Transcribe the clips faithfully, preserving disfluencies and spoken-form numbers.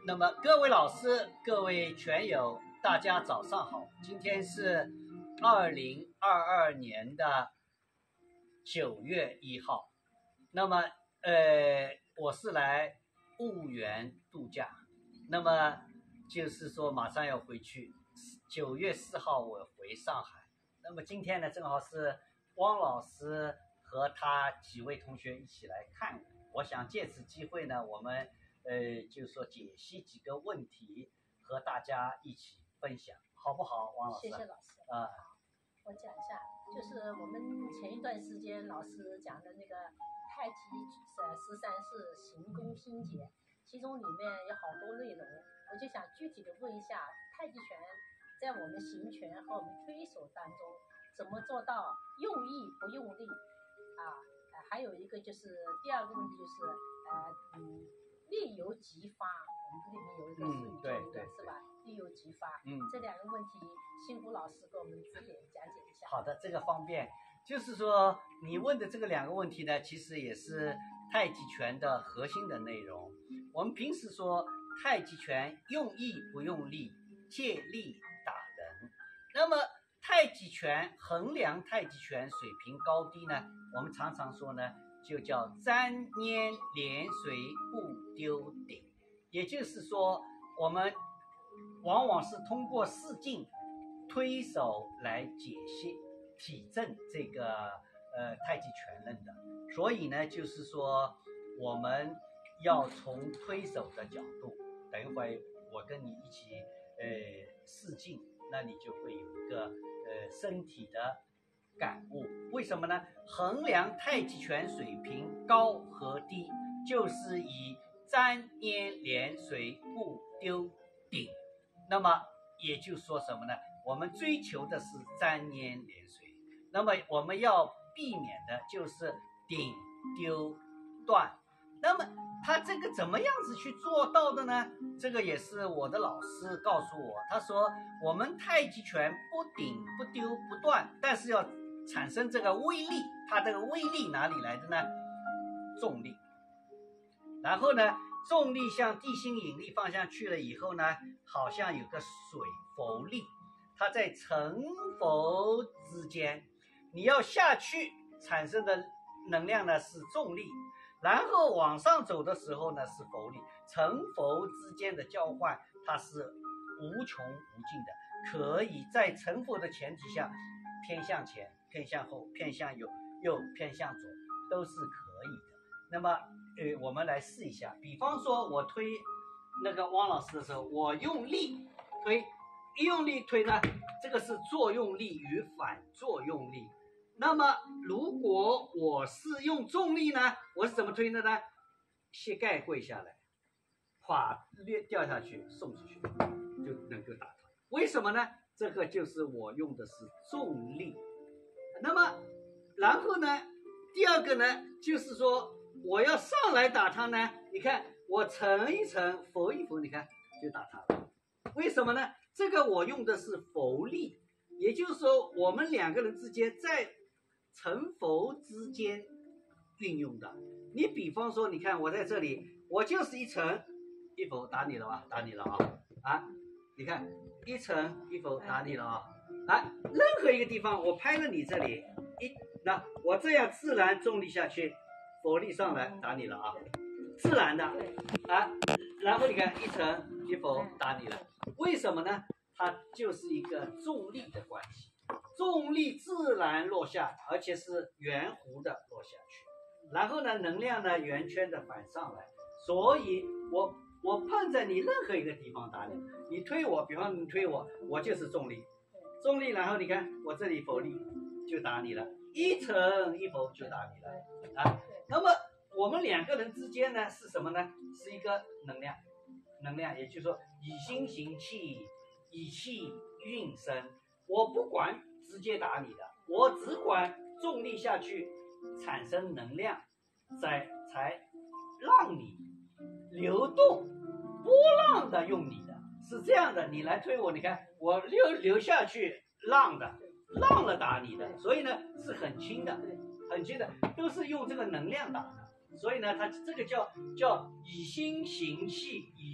那么各位老师、各位全友，大家早上好。今天是二零二二年的九月一号。那么，呃，我是来婺源度假。那么就是说马上要回去，九月四号我回上海。那么今天呢，正好是汪老师和他几位同学一起来看我。我想借此机会呢，我们呃，就是说解析几个问题，和大家一起分享，好不好，汪老师？ 谢谢老师。 啊、 好，我讲一下，就是我们前一段时间老师讲的那个太极呃十三式行功心结，其中里面有好多内容，我就想具体的问一下，太极拳在我们行拳和我们推手当中，怎么做到用意不用力啊？呃，还有一个就是第二个问题就是呃嗯。力由即发，我们这里面有一个术语叫那个是吧？力由即发， 嗯， 这两个问题，辛苦老师给我们指点讲解一下。 好的，这个方便，就是说你问的这个两个问题呢，其实也是太极拳的核心的内容。我们平时说太极拳用意不用力，借力打人。那么太极拳衡量太极拳水平高低呢，我们常常说呢，就叫沾黏连随不丢顶，也就是说，我们往往是通过试镜、推手来解析、体证这个呃太极拳论的。所以呢，就是说我们要从推手的角度，等一会我跟你一起呃试镜，那你就会有一个呃身体的感悟。为什么呢？衡量太极拳水平高和低，就是以沾黏连随不丢顶。那么也就是说什么呢？我们追求的是沾黏连随，那么我们要避免的就是顶丢断。那么他这个怎么样子去做到的呢？这个也是我的老师告诉我，他说我们太极拳不顶不丢不断，但是要产生这个威力，它这个威力哪里来的呢？重力。然后呢，重力向地心引力方向去了以后呢，好像有个水浮力，它在沉浮之间，你要下去产生的能量呢是重力，然后往上走的时候呢是浮力，沉浮之间的交换它是无穷无尽的，可以在沉浮的前提下偏向前、偏向后、偏向右、右偏向左，都是可以的。那么呃，我们来试一下，比方说我推那个汪老师的时候，我用力推，一用力推呢，这个是作用力与反作用力。那么如果我是用重力呢，我是怎么推的呢？膝盖跪下来，垮略掉下去，送出去，就能够打他。为什么呢？这个就是我用的是重力。那么然后呢，第二个呢，就是说我要上来打他呢，你看我沉一沉，浮一浮，你看就打他了。为什么呢？这个我用的是浮力，也就是说我们两个人之间在沉浮之间运用的。你比方说，你看我在这里，我就是一沉一浮打你了吧，打你了啊啊！你看一沉一浮打你了啊啊！任何一个地方我拍了你这里一，那我这样自然重力下去，浮力上来打你了啊，自然的啊。然后你看一沉一浮打你了，为什么呢？它就是一个重力的关系，重力自然落下，而且是圆弧的落下去，然后呢，能量呢圆圈的反上来，所以我我碰在你任何一个地方打你，你推我，比方你推我，我就是重力，重力，然后你看我这里浮力就打你了，一沉一浮就打你了啊。那么我们两个人之间呢是什么呢？是一个能量，能量，也就是说以心行气，以气运身。我不管直接打你的，我只管重力下去产生能量，才才让你流动波浪的用你的，是这样的。你来推我，你看我流流下去浪的，浪了打你的，所以呢是很轻的，很轻的，都是用这个能量打的。所以呢，它这个叫叫以心行气，以气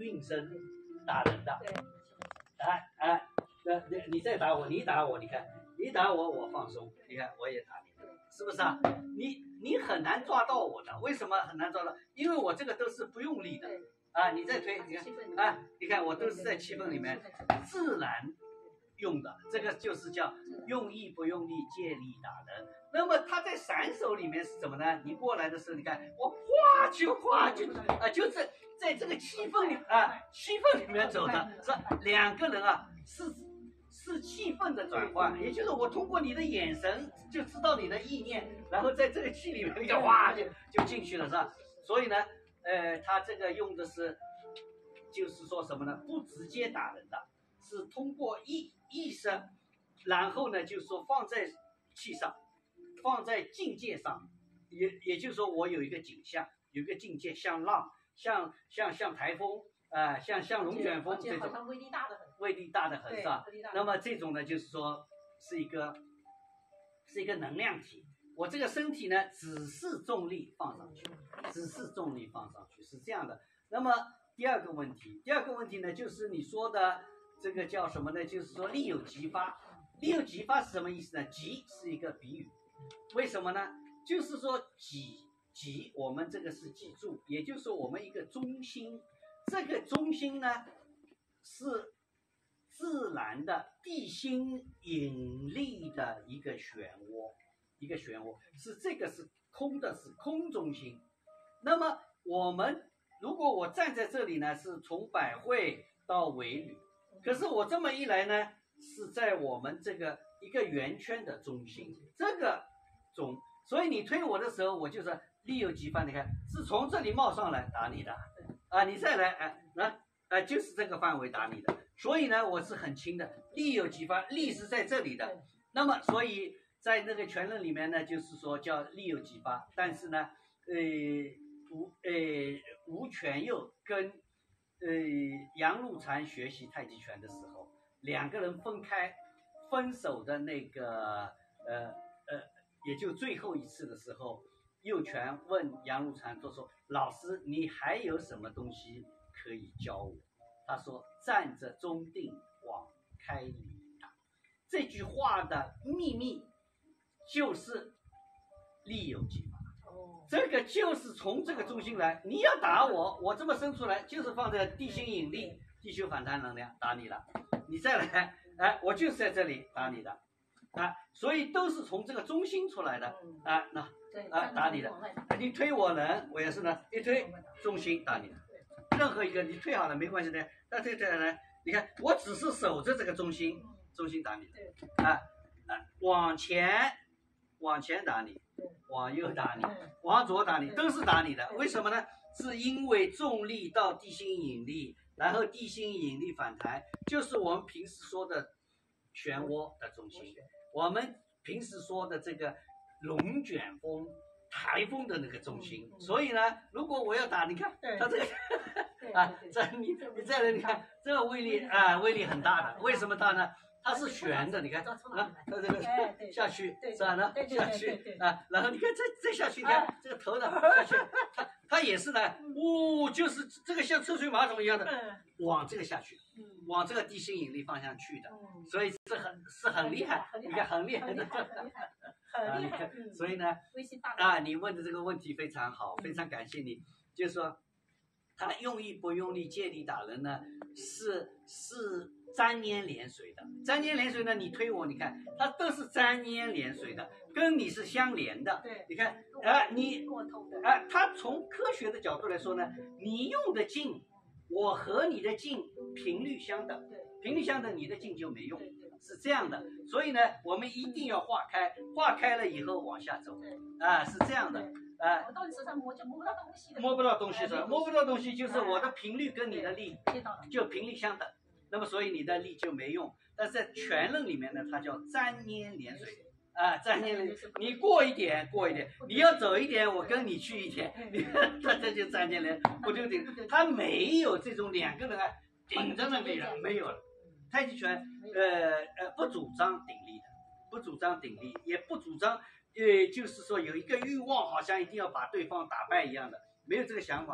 运生打人的。 对。 哎哎，那那你再打我，你打我，你看你打我，我放松，你看我也打你，是不是啊？你你很难抓到我的，为什么很难抓到？因为我这个都是不用力的啊。你再推，你看啊，你看我都是在气氛里面自然用的，这个就是叫用意不用力，借力打人。那么他在散手里面是怎么呢？你过来的时候，你看我哗就哗就啊，就是在这个气氛里啊，气氛里面走的，是两个人啊，是是气氛的转换，也就是我通过你的眼神就知道你的意念，然后在这个气里面，你看哗就就进去了，是吧？所以呢，呃，他这个用的是，就是说什么呢？不直接打人的，是通过意意识，然后呢，就是说放在气上，放在境界上，也也就是说我有一个景象，有一个境界，像浪，像像像台风啊、呃，像像龙卷风这种， 威力大的很， 威力大的很是吧？那么这种呢，就是说是一个是一个能量体。我这个身体呢，只是重力放上去，只是重力放上去，是这样的。那么第二个问题，第二个问题呢，就是你说的这个叫什么呢？就是说力有激发。力有激发是什么意思呢？激是一个比喻，为什么呢？就是说己己，我们这个是己柱，也就是说我们一个中心，这个中心呢是自然的地心引力的一个漩涡，一个漩涡是这个是空的，是空中心。那么我们如果我站在这里呢，是从百会到尾闾，可是我这么一来呢，是在我们这个一个圆圈的中心，这个中，所以你推我的时候，我就是力有激发，你看是从这里冒上来打你的，啊，你再来，哎，那哎就是这个范围打你的，所以呢我是很轻的，力有激发，力是在这里的，那么所以在那个全论里面呢，就是说叫力有激发，但是呢，呃吴呃吴权佑跟呃杨露禅学习太极拳的时候，两个人分开分手的那个呃呃，也就最后一次的时候，佑权问杨露禅就说：“老师，你还有什么东西可以教我？”他说：“站着中定，往开里打。”这句话的秘密就是力有激发。这个就是从这个中心来，你要打我，我这么伸出来，就是放在地心引力、地球反弹能量打你了。你再来，哎，我就是在这里打你的，啊，所以都是从这个中心出来的，啊，那啊打你的，你推我人，我也是呢，一推中心打你的，任何一个你推好了没关系的，那推推来，你看我只是守着这个中心，中心打你的，啊啊，往前往前打你。往右打你，往左打你，都是打你的。为什么呢？是因为重力到地心引力，然后地心引力反弹，就是我们平时说的漩涡的中心。我们平时说的这个龙卷风、台风的那个中心。所以呢，如果我要打，你看它这个啊，这你你再来，你看这个威力啊，威力很大的。为什么大呢？它是旋的，你看啊，它这个下去是吧？呢下去啊，然后你看再再下去，你看这个头呢下去，它它也是呢，呜、哦，就是这个像抽水马桶一样的，往这个下去，往这个地心引力方向去的，所以是很是很厉害，你看很厉害的，很厉害。所以呢，啊，你问的这个问题非常好，非常感谢你，就是说他用意不用力借力打人呢，是是。沾黏连随的，沾黏连随呢，你推我，你看它都是沾黏连随的，跟你是相连的。对，你看，啊、呃，你，啊、呃，它从科学的角度来说呢，你用的劲，我和你的劲频率相等，频率相等，你的劲就没用，是这样的。所以呢，我们一定要化开，化开了以后往下走，啊、呃，是这样的。啊，我到你身上摸就摸不到东西的，摸不到东西是吧？摸不到东西就是我的频率跟你的力就频率相等。那么所以你的力就没用，但是在全论里面呢，它叫沾黏连随啊，沾黏连随，你过一点过一点，你要走一点，我跟你去一点，你看这这就沾黏连，不就顶？它没有这种两个人啊顶着的力量，没有了。太极拳呃呃不主张鼎力的，不主张鼎力，也不主张呃就是说有一个欲望，好像一定要把对方打败一样的，没有这个想法的。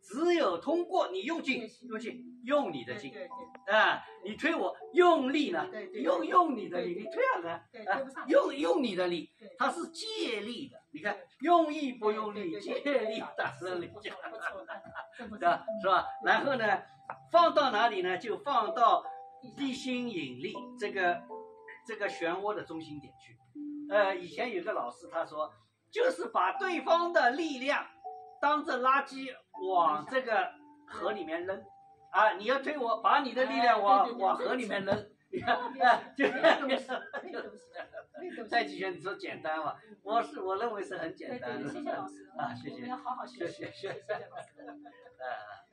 只有通过你用劲用劲用你的劲对对啊，你推我用力呢对，对用用你的力， 对你推下来啊对对不上， 用用你的力对， 它是借力的。你看用意不用力， 对对借对对力打生力， 不错不错，真不是吧？是吧？然后呢，放到哪里呢？就放到地心引力这个这个漩涡的中心点去。呃，以前有个老师他说，就是把对方的力量当着垃圾往这个河里面扔，啊，你要推我，把你的力量往、 哎对对对往河里面扔，你看， 别哎，就没东西没东西没东西太极拳，你说简单嘛？我是我认为是很对对简单的。 对，谢谢老师啊，谢谢我们要好好学习， 谢谢谢谢谢谢老师。 呃。